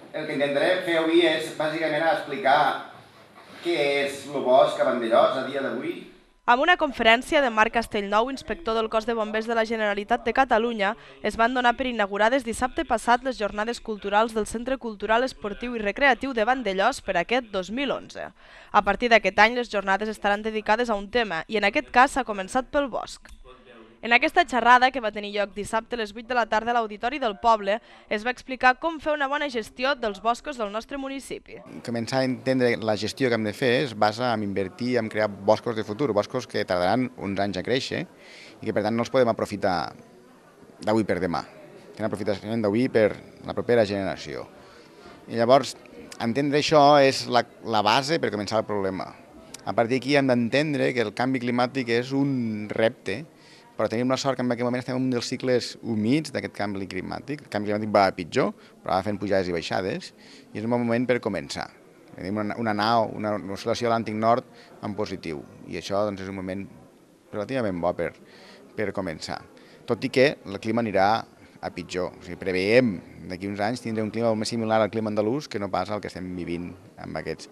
El que intentaré fer avui és bàsicament explicar què és el bosc a Vandellòs a dia d'avui. Amb una conferència de Marc Castellnou, inspector del Cos de Bombers de la Generalitat de Catalunya, es van donar per inaugurades dissabte passat les jornades culturals del Centre Cultural Esportiu i Recreatiu de Vandellòs per aquest 2011. A partir d'aquest any, les jornades estaran dedicades a un tema, i en aquest cas s'ha començat pel bosc. En aquesta xerrada, que va tenir lloc dissabte a les 8 de la tarda a l'Auditori del Poble, es va explicar com fer una bona gestió dels boscos del nostre municipi. Començar a entendre la gestió que hem de fer es basa en invertir en crear boscos de futur, boscos que tardaran uns anys a créixer i que per tant no els podem aprofitar d'avui per demà. Tenen aprofitament d'avui per la propera generació. I llavors, entendre això és la base per començar el problema. A partir d'aquí hem d'entendre que el canvi climàtic és un repte, però tenim la sort que en aquest moment estem en un dels cicles humits d'aquest canvi climàtic. El canvi climàtic va a pitjor, però va fent pujades i baixades, i és un bon moment per començar. Tenim una oscil·lació a l'Àntic Nord en positiu, i això doncs, és un moment relativament bo per començar. Tot i que el clima anirà a pitjor. O sigui, preveiem d'aquí uns anys tindre un clima molt més similar al clima andalús que no pas al que estem vivint en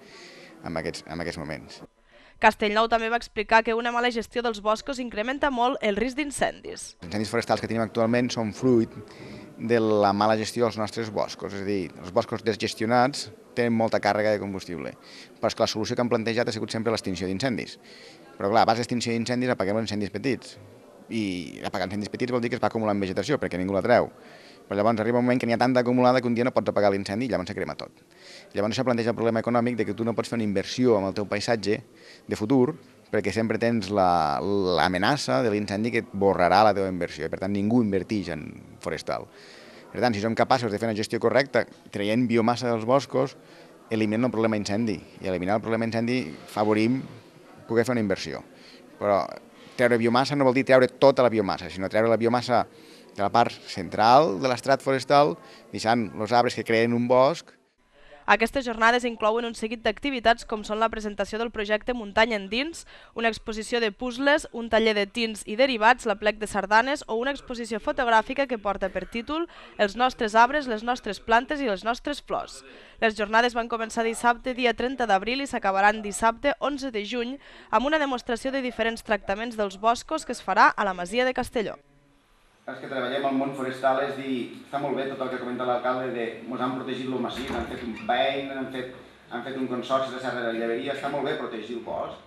aquests moments. Castellnou també va explicar que una mala gestió dels boscos incrementa molt el risc d'incendis. Els incendis forestals que tenim actualment són fruit de la mala gestió dels nostres boscos, és a dir, els boscos desgestionats tenen molta càrrega de combustible, però és que la solució que han plantejat ha sigut sempre l'extinció d'incendis. Però clar, a base d'extinció d'incendis apaguem els incendis petits, i apagar incendis petits vol dir que es va acumulant vegetació perquè ningú la treu. Però llavors arriba un moment que n'hi ha tanta acumulada que un dia no pots apagar l'incendi i llavors se crema tot. Llavors això planteja el problema econòmic de que tu no pots fer una inversió en el teu paisatge de futur perquè sempre tens l'amenaça de l'incendi que et borrarà la teva inversió i per tant ningú inverteix en forestal. Per tant, si som capaços de fer una gestió correcta, traient biomassa dels boscos, eliminem el problema incendi i eliminar el problema incendi favorim poder fer una inversió. Però treure biomassa no vol dir treure tota la biomassa, sinó treure la biomassa de la part central de l'estrat forestal, deixant els arbres que creen un bosc. Aquestes jornades inclouen un seguit d'activitats com són la presentació del projecte Muntanya Endins, una exposició de puzzles, un taller de tints i derivats, l'aplec de sardanes o una exposició fotogràfica que porta per títol Els nostres arbres, les nostres plantes i les nostres flors. Les jornades van començar dissabte, dia 30 d'abril, i s'acabaran dissabte, 11 de juny, amb una demostració de diferents tractaments dels boscos que es farà a la Masia de Castelló. Els que treballem al món forestal és dir, està molt bé tot el que comenta l'alcalde de ens han protegit el massís, han fet un PEIN, han fet un consorci de serra de lleveria, està molt bé protegir el bosc,